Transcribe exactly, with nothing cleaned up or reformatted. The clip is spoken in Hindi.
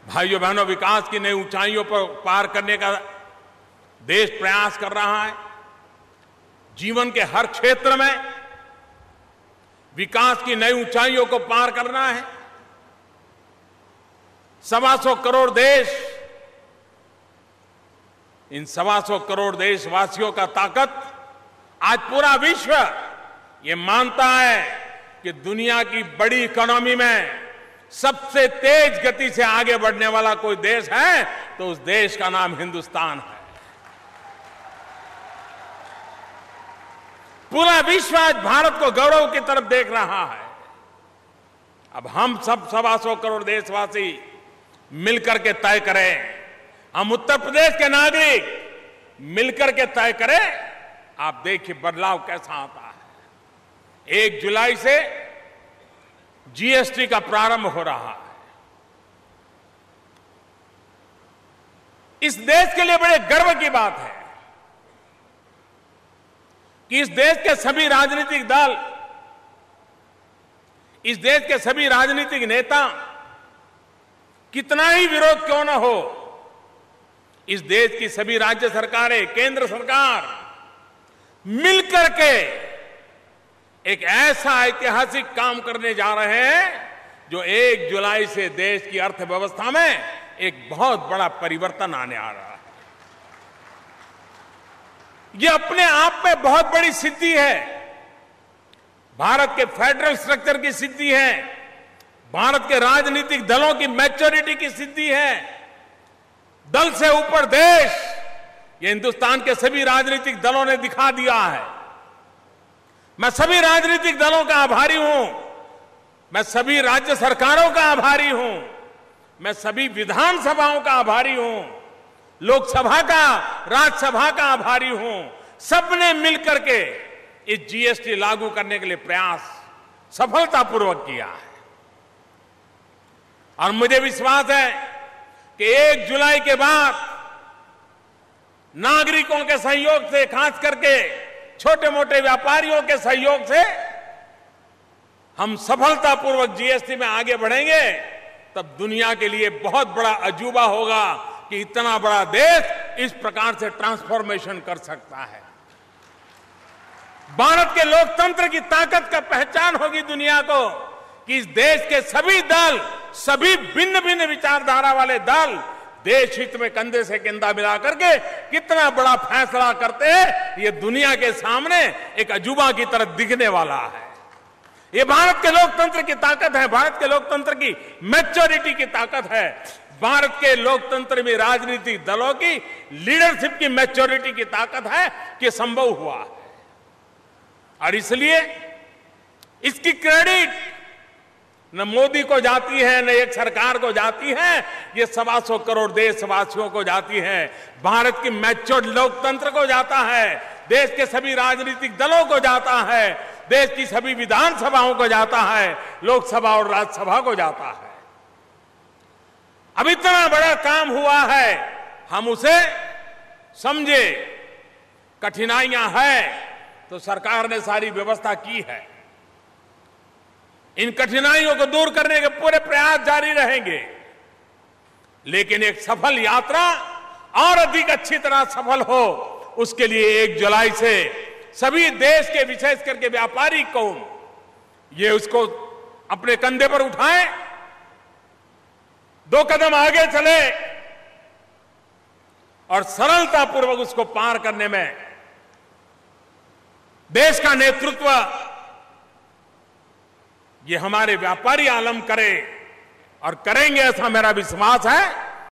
भाइयों बहनों, विकास की नई ऊंचाइयों पर पार करने का देश प्रयास कर रहा है। जीवन के हर क्षेत्र में विकास की नई ऊंचाइयों को पार करना है। सवा सौ करोड़ देश, इन सवा सौ करोड़ देशवासियों का ताकत आज पूरा विश्व ये मानता है कि दुनिया की बड़ी इकोनॉमी में सबसे तेज गति से आगे बढ़ने वाला कोई देश है तो उस देश का नाम हिंदुस्तान है। पूरा विश्व आज भारत को गौरव की तरफ देख रहा है। अब हम सब सवा सौ करोड़ देशवासी मिलकर के तय करें, हम उत्तर प्रदेश के नागरिक मिलकर के तय करें, आप देखिए बदलाव कैसा आता है। एक जुलाई से जीएसटी का प्रारंभ हो रहा है। इस देश के लिए बड़े गर्व की बात है कि इस देश के सभी राजनीतिक दल, इस देश के सभी राजनीतिक नेता, कितना ही विरोध क्यों न हो, इस देश की सभी राज्य सरकारें, केंद्र सरकार मिलकर के एक ऐसा ऐतिहासिक काम करने जा रहे हैं जो एक जुलाई से देश की अर्थव्यवस्था में एक बहुत बड़ा परिवर्तन आने आ रहा है। ये अपने आप में बहुत बड़ी सिद्धि है। भारत के फेडरल स्ट्रक्चर की सिद्धि है, भारत के राजनीतिक दलों की मैच्योरिटी की सिद्धि है। दल से ऊपर देश, ये हिंदुस्तान के सभी राजनीतिक दलों ने दिखा दिया है। मैं सभी राजनीतिक दलों का आभारी हूं, मैं सभी राज्य सरकारों का आभारी हूं, मैं सभी विधानसभाओं का आभारी हूं, लोकसभा का, राज्यसभा का आभारी हूं। सबने मिलकर के इस जीएसटी लागू करने के लिए प्रयास सफलतापूर्वक किया है। और मुझे विश्वास है कि एक जुलाई के बाद नागरिकों के सहयोग से, खास करके छोटे मोटे व्यापारियों के सहयोग से हम सफलतापूर्वक जीएसटी में आगे बढ़ेंगे, तब दुनिया के लिए बहुत बड़ा अजूबा होगा कि इतना बड़ा देश इस प्रकार से ट्रांसफॉर्मेशन कर सकता है। भारत के लोकतंत्र की ताकत का पहचान होगी दुनिया को कि इस देश के सभी दल, सभी भिन्न भिन्न विचारधारा वाले दल देश हित में कंधे से कंधा मिला करके कितना बड़ा फैसला करते हैं, ये दुनिया के सामने एक अजूबा की तरह दिखने वाला है। ये भारत के लोकतंत्र की ताकत है, भारत के लोकतंत्र की मैच्योरिटी की ताकत है, भारत के लोकतंत्र में राजनीतिक दलों की लीडरशिप की मैच्योरिटी की ताकत है कि संभव हुआ है। और इसलिए इसकी क्रेडिट न मोदी को जाती है, न एक सरकार को जाती है, ये सवा सौ करोड़ देशवासियों को जाती है। भारत की मैच्योर्ड लोकतंत्र को जाता है, देश के सभी राजनीतिक दलों को जाता है, देश की सभी विधानसभाओं को जाता है, लोकसभा और राज्यसभा को जाता है। अब इतना बड़ा काम हुआ है, हम उसे समझे। कठिनाइयां हैं तो सरकार ने सारी व्यवस्था की है, इन कठिनाइयों को दूर करने के पूरे प्रयास जारी रहेंगे, लेकिन एक सफल यात्रा और अधिक अच्छी तरह सफल हो, उसके लिए एक जुलाई से सभी देश के, विशेष करके व्यापारी कौम, ये उसको अपने कंधे पर उठाएं, दो कदम आगे चले और सरलतापूर्वक उसको पार करने में देश का नेतृत्व ये हमारे व्यापारी आलम करे और करेंगे, ऐसा मेरा विश्वास है।